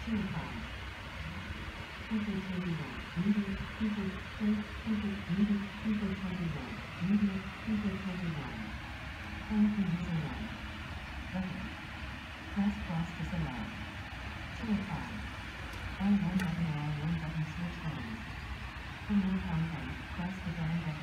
Telecom. People 21. Media. People 20. People. Media. People 21. Media. People 21. Home user 1. Button. Press cross to select. 205. L1 button, L1 button, switch hands. For more content, press the down button.